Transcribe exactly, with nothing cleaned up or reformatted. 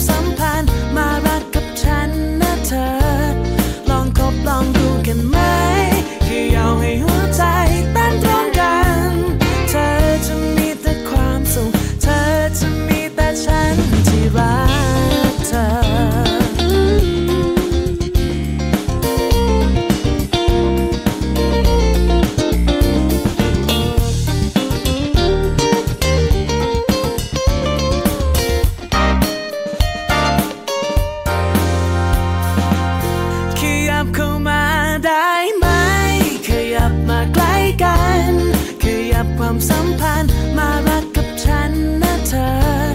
สัมพันธ์มารักกับฉันนะเธอลองคบลองดูกันไหมแค่อยากให้หัวใจเต้นตรงกันเธอจะมีแต่ความสุขเธอจะมีแต่ฉันที่รักเธอความสัมพันธ์มารักกับฉันนะเธอ